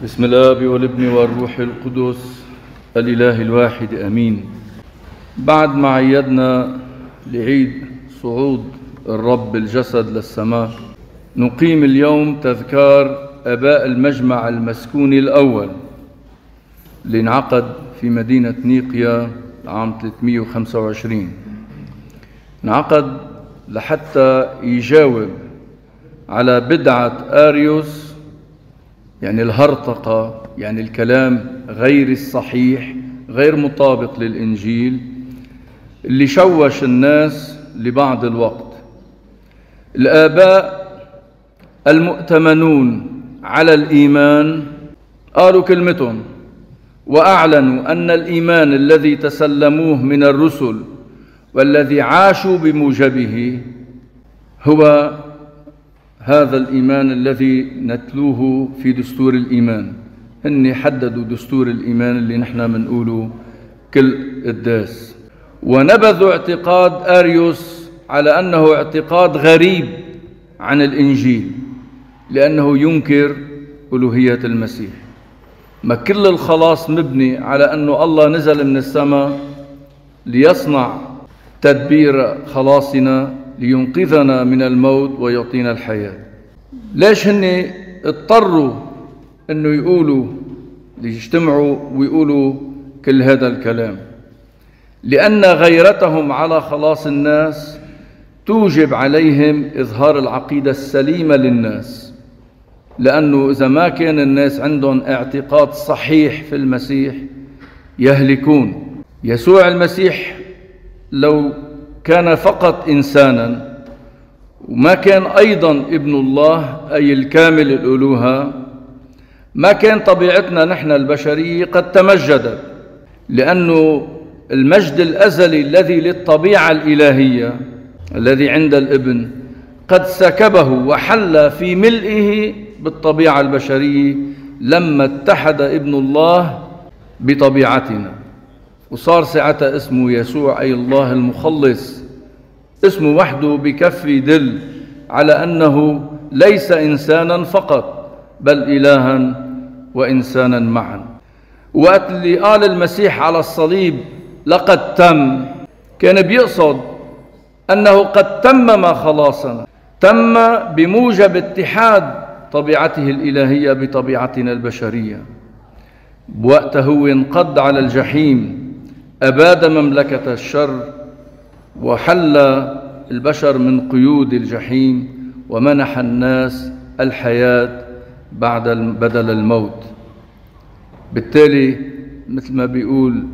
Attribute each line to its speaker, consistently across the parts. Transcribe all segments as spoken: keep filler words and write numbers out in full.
Speaker 1: بسم الآب والابن والروح القدس الإله الواحد آمين. بعد ما عيدنا لعيد صعود الرب الجسد للسماء، نقيم اليوم تذكار آباء المجمع المسكوني الأول اللي انعقد في مدينة نيقيا عام ثلاثمئة وخمسة وعشرين. انعقد لحتى يجاوب على بدعة آريوس، يعني الهرطقة، يعني الكلام غير الصحيح غير مطابق للإنجيل اللي شوش الناس لبعض الوقت. الآباء المؤتمنون على الإيمان قالوا كلمتهم وأعلنوا أن الإيمان الذي تسلموه من الرسل والذي عاشوا بموجبه هو هذا الإيمان الذي نتلوه في دستور الإيمان. هن حددوا دستور الإيمان اللي نحن منقوله كل قداس، ونبذوا اعتقاد آريوس على أنه اعتقاد غريب عن الإنجيل لأنه ينكر ألوهية المسيح. ما كل الخلاص مبني على أنه الله نزل من السماء ليصنع تدبير خلاصنا لينقذنا من الموت ويعطينا الحياة. ليش هن اضطروا أنه يقولوا ليجتمعوا ويقولوا كل هذا الكلام؟ لأن غيرتهم على خلاص الناس توجب عليهم إظهار العقيدة السليمة للناس، لأنه إذا ما كان الناس عندهم اعتقاد صحيح في المسيح يهلكون. يسوع المسيح لو كان فقط إنسانا وما كان أيضا ابن الله أي الكامل الألوهة، ما كان طبيعتنا نحن البشرية قد تمجدت، لأنه المجد الأزلي الذي للطبيعة الإلهية الذي عند الابن قد سكبه وحل في ملئه بالطبيعة البشرية لما اتحد ابن الله بطبيعتنا، وصار ساعتها اسمه يسوع أي الله المخلص. اسمه وحده بكفي يدل على أنه ليس إنسانا فقط بل إلها وإنسانا معا. وقت اللي قال المسيح على الصليب لقد تم، كان بيقصد أنه قد تمم خلاصنا، تم بموجب اتحاد طبيعته الإلهية بطبيعتنا البشرية. بوقته هو انقض على الجحيم، أباد مملكة الشر وحل البشر من قيود الجحيم ومنح الناس الحياة بعد بدل الموت. بالتالي مثل ما بيقول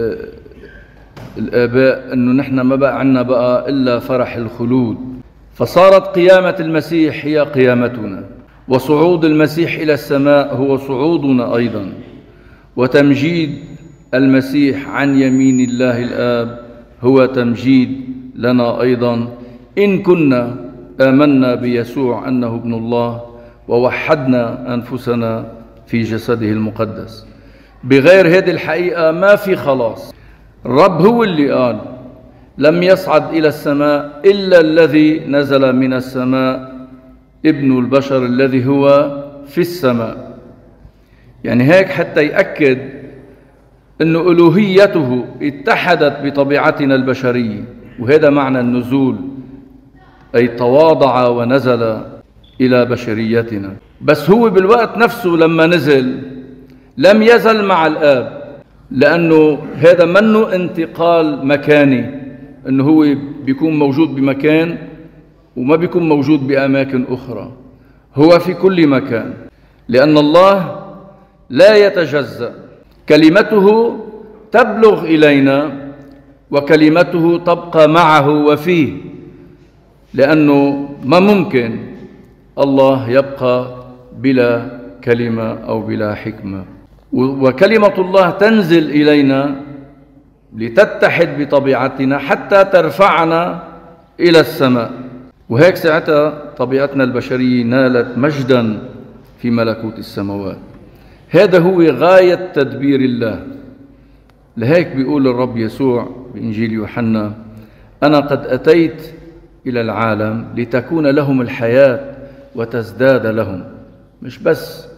Speaker 1: الآباء أنه نحن ما بقى عنا بقى إلا فرح الخلود، فصارت قيامة المسيح هي قيامتنا، وصعود المسيح إلى السماء هو صعودنا أيضا، وتمجيد المسيح عن يمين الله الآب هو تمجيد لنا أيضا، إن كنا آمنا بيسوع أنه ابن الله ووحدنا أنفسنا في جسده المقدس. بغير هذه الحقيقة ما في خلاص. الرب هو اللي قال لم يصعد إلى السماء إلا الذي نزل من السماء ابن البشر الذي هو في السماء. يعني هيك حتى يأكد أن ألوهيته اتحدت بطبيعتنا البشرية، وهذا معنى النزول، أي تواضع ونزل إلى بشريتنا. بس هو بالوقت نفسه لما نزل لم يزل مع الآب، لأنه هذا منه انتقال مكاني، أنه هو بيكون موجود بمكان وما بيكون موجود بأماكن أخرى، هو في كل مكان، لأن الله لا يتجزأ، كلمته تبلغ إلينا وكلمته تبقى معه وفيه، لأنه ما ممكن الله يبقى بلا كلمة أو بلا حكمة. وكلمة الله تنزل إلينا لتتحد بطبيعتنا حتى ترفعنا إلى السماء، وهيك ساعتها طبيعتنا البشرية نالت مجدا في ملكوت السماوات. هذا هو غاية تدبير الله. لهيك بيقول الرب يسوع بإنجيل يوحنا: أنا قد أتيت إلى العالم لتكون لهم الحياة وتزداد لهم. مش بس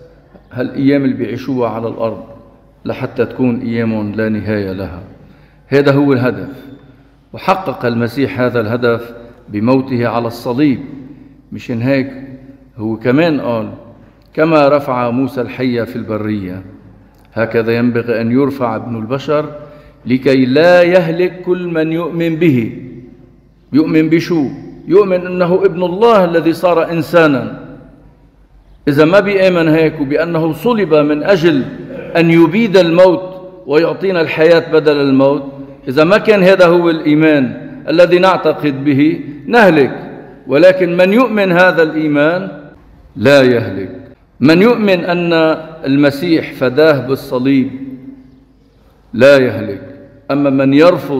Speaker 1: هالأيام اللي بيعيشوها على الأرض لحتى تكون أيام لا نهاية لها. هذا هو الهدف، وحقق المسيح هذا الهدف بموته على الصليب. مشان هيك هو كمان قال: كما رفع موسى الحية في البرية هكذا ينبغي أن يرفع ابن البشر لكي لا يهلك كل من يؤمن به. يؤمن بشو؟ يؤمن أنه ابن الله الذي صار إنسانا. إذا ما بيآمن هيك وبأنه صلب من أجل أن يبيد الموت ويعطينا الحياة بدل الموت، إذا ما كان هذا هو الإيمان الذي نعتقد به نهلك. ولكن من يؤمن هذا الإيمان لا يهلك. من يؤمن أن المسيح فداه بالصليب لا يهلك. أما من يرفض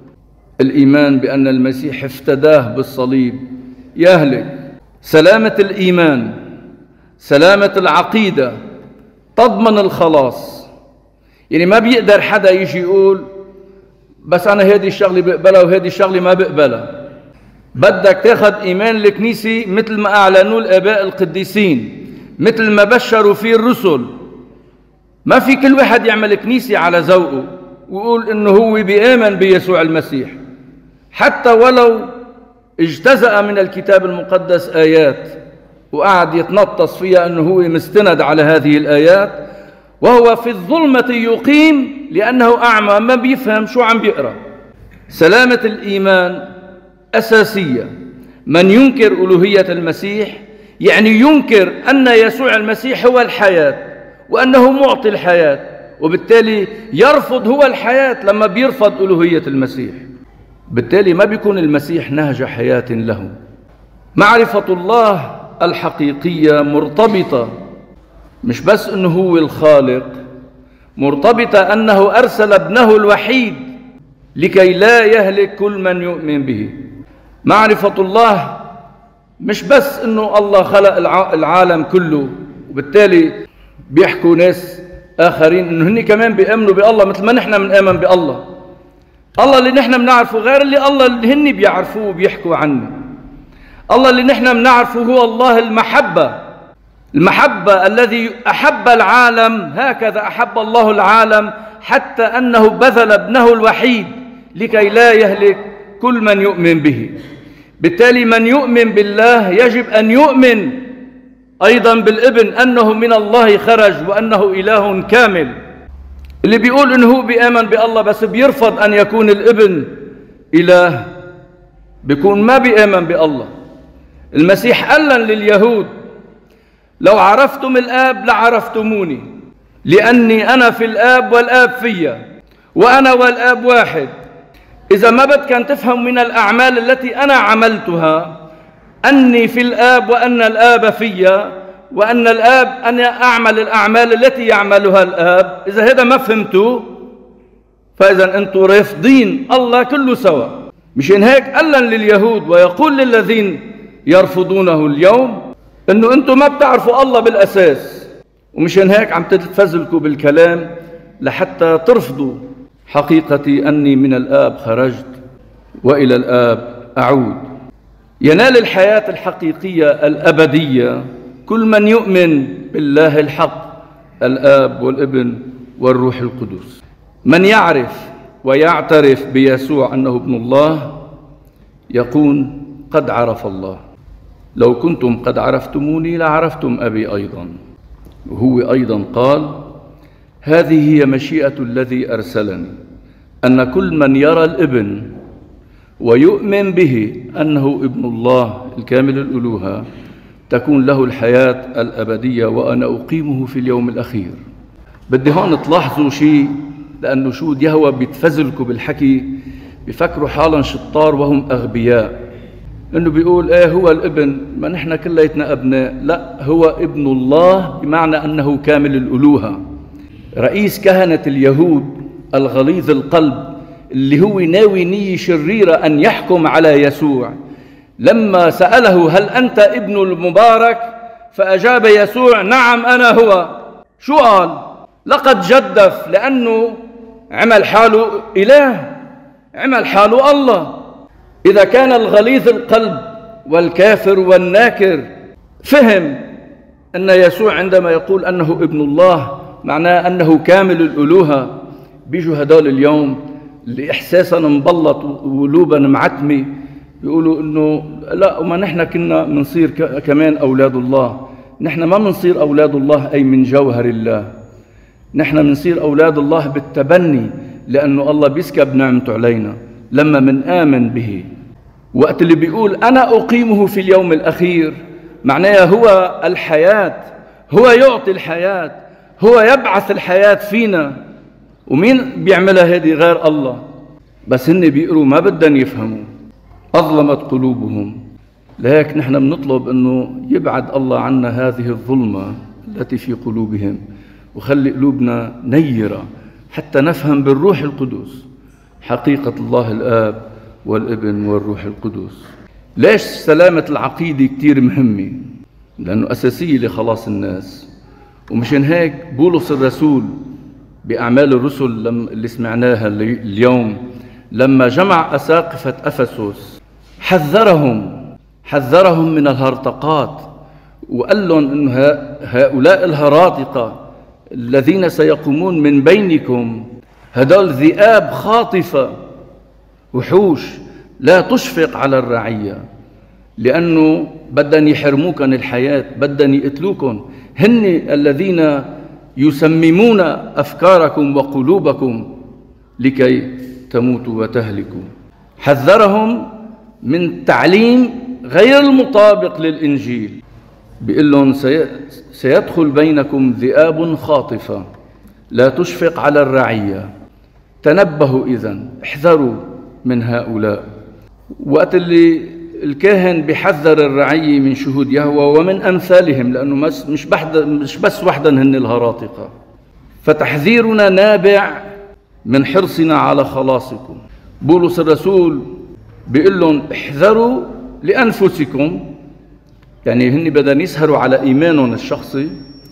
Speaker 1: الإيمان بأن المسيح افتداه بالصليب يهلك. سلامة الإيمان، سلامة العقيدة تضمن الخلاص. يعني ما بيقدر حدا يجي يقول بس أنا هذه الشغلة بقبلها وهذه الشغلة ما بقبلها. بدك تاخد إيمان الكنيسة مثل ما أعلنوا الآباء القديسين، مثل ما بشروا فيه الرسل. ما في كل واحد يعمل كنيسة على ذوقه ويقول إنه هو بيآمن بيسوع المسيح، حتى ولو اجتزأ من الكتاب المقدس آيات وقعد يتنطص فيها أنه هو مستند على هذه الآيات، وهو في الظلمة يقيم لأنه أعمى ما بيفهم شو عم بيقرأ. سلامة الإيمان أساسية. من ينكر ألوهية المسيح يعني ينكر أن يسوع المسيح هو الحياة وأنه معطي الحياة، وبالتالي يرفض هو الحياة لما بيرفض ألوهية المسيح. بالتالي ما بيكون المسيح نهج حياة له. معرفة الله الحقيقية مرتبطة مش بس أنه هو الخالق، مرتبطة أنه أرسل ابنه الوحيد لكي لا يهلك كل من يؤمن به. معرفة الله مش بس أنه الله خلق العالم كله، وبالتالي بيحكوا ناس آخرين أنه هني كمان بيأمنوا بالله مثل ما نحن بنآمن بالله. الله اللي نحن بنعرفه غير اللي الله اللي هني بيعرفوه وبيحكوا عنه. الله اللي نحن بنعرفه هو الله المحبة، المحبة الذي أحب العالم هكذا أحب الله العالم حتى أنه بذل ابنه الوحيد لكي لا يهلك كل من يؤمن به. بالتالي من يؤمن بالله يجب أن يؤمن أيضا بالابن أنه من الله خرج وأنه إله كامل. اللي بيقول إنه هو بيآمن بالله بس بيرفض أن يكون الابن إله بيكون ما بيآمن بالله. المسيح أعلن لليهود: لو عرفتم الآب لعرفتموني، لأني أنا في الآب والآب فيا وأنا والآب واحد. إذا ما بدكن تفهم من الأعمال التي أنا عملتها أني في الآب وأن الآب فيا وأن الآب أنا أعمل الأعمال التي يعملها الآب، إذا هذا ما فهمتوا فإذا أنتم رافضين الله كله سوا. مشان هيك أعلن لليهود ويقول للذين يرفضونه اليوم أنه أنتم ما بتعرفوا الله بالأساس، ومشان هيك عم تتفزلكوا بالكلام لحتى ترفضوا حقيقتي أني من الآب خرجت وإلى الآب أعود. ينال الحياة الحقيقية الأبدية كل من يؤمن بالله الحق الآب والابن والروح القدس. من يعرف ويعترف بيسوع أنه ابن الله يكون قد عرف الله. لو كنتم قد عرفتموني لعرفتم أبي أيضا. وهو أيضا قال: هذه هي مشيئة الذي أرسلني، أن كل من يرى الابن ويؤمن به أنه ابن الله الكامل الألوهة تكون له الحياة الأبدية وأنا أقيمه في اليوم الأخير. بدي هون تلاحظوا شيء، لأنه شو يهوى بيتفزلكوا بالحكي بيفكروا حالا شطار وهم أغبياء. إنه بيقول إيه هو الابن، ما نحن كليتنا أبناء. لا، هو ابن الله بمعنى أنه كامل الألوهة. رئيس كهنة اليهود الغليظ القلب اللي هو ناوي نية شريرة أن يحكم على يسوع، لما سأله: هل أنت ابن المبارك؟ فأجاب يسوع: نعم أنا هو. شو قال؟ لقد جدف، لأنه عمل حاله إله، عمل حاله الله. إذا كان الغليظ القلب والكافر والناكر فهم أن يسوع عندما يقول أنه ابن الله معناه أنه كامل الألوهة. بيجوا هدول اليوم اللي إحساسا مبلط وقلوبا معتمة بيقولوا إنه لا، وما نحن كنا منصير كمان أولاد الله. نحن ما منصير أولاد الله أي من جوهر الله، نحن منصير أولاد الله بالتبني، لأنه الله بيسكب نعمته علينا لما من آمن به. وقت اللي بيقول أنا أقيمه في اليوم الأخير معناه هو الحياة، هو يعطي الحياة، هو يبعث الحياة فينا. ومين بيعملها هذه غير الله؟ بس هن بيقروا ما بدن يفهموا، أظلمت قلوبهم. لهيك نحن بنطلب أنه يبعد الله عنا هذه الظلمة التي في قلوبهم، وخلي قلوبنا نيرة حتى نفهم بالروح القدس حقيقة الله الآب والابن والروح القدس. ليش سلامة العقيدة كتير مهمة؟ لأنه أساسية لخلاص الناس. ومشان هيك بولس الرسول بأعمال الرسل اللي سمعناها اليوم لما جمع أساقفة أفسس حذرهم حذرهم من الهرطقات، وقال لهم أن هؤلاء الهراطقة الذين سيقومون من بينكم هدول ذئاب خاطفة، وحوش لا تشفق على الرعية، لأنه بدن يحرموكم الحياة، بدن يقتلوكم. هن الذين يسممون أفكاركم وقلوبكم لكي تموتوا وتهلكوا. حذرهم من تعليم غير المطابق للإنجيل، بيقول لهم سيدخل بينكم ذئاب خاطفة لا تشفق على الرعية. تنبهوا إذن، احذروا من هؤلاء. وقت اللي الكاهن بيحذر الرعية من شهود يهوه ومن أمثالهم، لأنه مش مش بس وحدا هن الهراطقة، فتحذيرنا نابع من حرصنا على خلاصكم. بولس الرسول بيقول لهم احذروا لأنفسكم، يعني هن بدن يسهروا على إيمانهم الشخصي،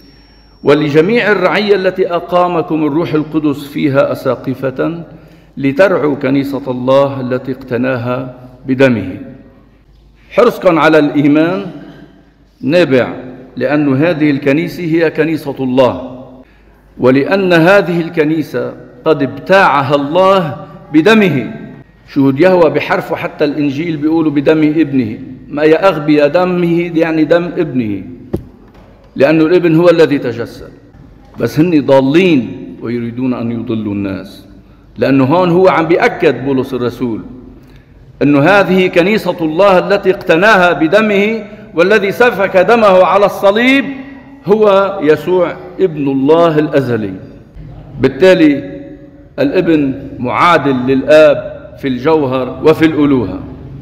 Speaker 1: ولجميع الرعية التي أقامكم الروح القدس فيها أساقفة لترعوا كنيسة الله التي اقتناها بدمه. حرصكم على الإيمان نابع لأن هذه الكنيسة هي كنيسة الله، ولأن هذه الكنيسة قد ابتاعها الله بدمه. شهود يهوه بحرفوا حتى الإنجيل بيقولوا بدم ابنه، ما يا أغبي دمه يعني دم ابنه، لأنه الابن هو الذي تجسد. بس هن ضالين ويريدون أن يضلوا الناس، لأنه هون هو عم بيأكد بولس الرسول أنه هذه كنيسة الله التي اقتناها بدمه، والذي سفك دمه على الصليب هو يسوع ابن الله الأزلي. بالتالي الابن معادل للآب في الجوهر وفي الألوهة.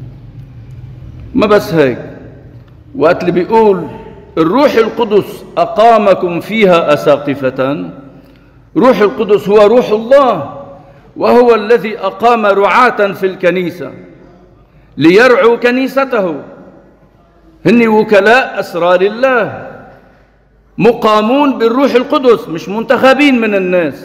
Speaker 1: ما بس هيك، وقت اللي بيقول الروح القدس أقامكم فيها أساقفة، روح القدس هو روح الله، وهو الذي أقام رعاة في الكنيسة ليرعوا كنيسته. هن وكلاء أسرار الله، مقامون بالروح القدس، مش منتخبين من الناس،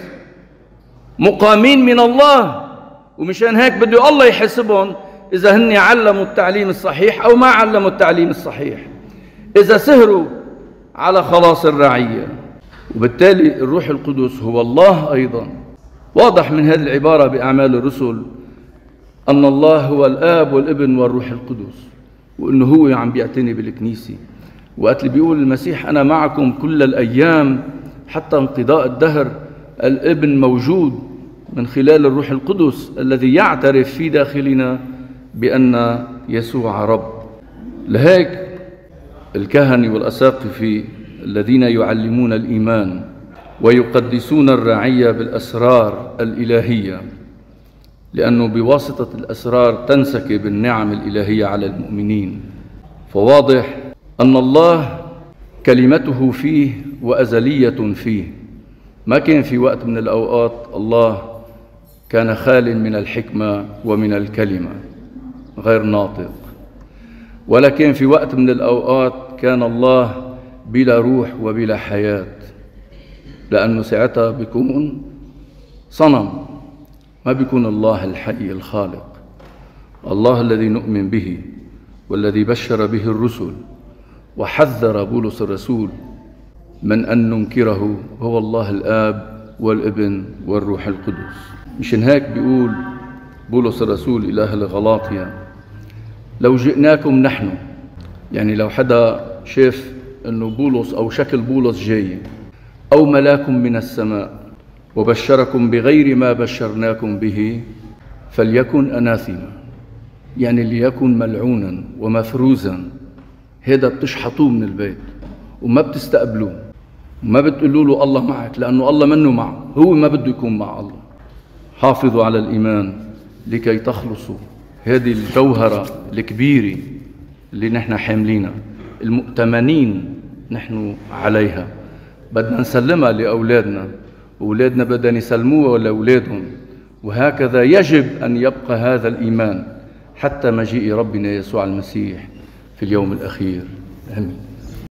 Speaker 1: مقامين من الله. ومشان هيك بده الله يحسبهم إذا هن علموا التعليم الصحيح أو ما علموا التعليم الصحيح، إذا سهروا على خلاص الرعية. وبالتالي الروح القدس هو الله أيضا. واضح من هذه العبارة بأعمال الرسل أن الله هو الآب والابن والروح القدس، وأنه هو عم بيعتني بالكنيسة. وقت اللي بيقول المسيح أنا معكم كل الأيام حتى انقضاء الدهر، الابن موجود من خلال الروح القدس الذي يعترف في داخلنا بأن يسوع رب. لهيك الكهنة والأساقفة الذين يعلمون الإيمان ويقدسون الرعية بالأسرار الإلهية، لأنه بواسطة الأسرار تنسكب النعم الإلهية على المؤمنين. فواضح أن الله كلمته فيه وأزلية فيه. ما كان في وقت من الأوقات الله كان خال من الحكمة ومن الكلمة غير ناطق، ولا كان في وقت من الأوقات كان الله بلا روح وبلا حياة، لأنه ساعتها بيكون صنم، ما بيكون الله الحي الخالق، الله الذي نؤمن به والذي بشر به الرسل وحذر بولس الرسول من أن ننكره هو الله الآب والابن والروح القدس. مشان هيك بيقول بولس الرسول إلى أهل غلاطيا: لو جئناكم نحن، يعني لو حدا شاف أنه بولس أو شكل بولس جاي، أو ملاك من السماء وبشركم بغير ما بشرناكم به فليكن أناثيما، يعني ليكن ملعونا ومفروزا. هذا بتشحطوه من البيت وما بتستقبلوه، ما بتقولوا له الله معك، لأنه الله منه معه، هو ما بده يكون مع الله. حافظوا على الإيمان لكي تخلصوا. هذه الجوهرة الكبيرة اللي نحن حاملينها، المؤتمنين نحن عليها، بدنا نسلمها لأولادنا، وأولادنا بدنا يسلموها لأولادهم، وهكذا يجب أن يبقى هذا الإيمان حتى مجيء ربنا يسوع المسيح في اليوم الأخير. آمين.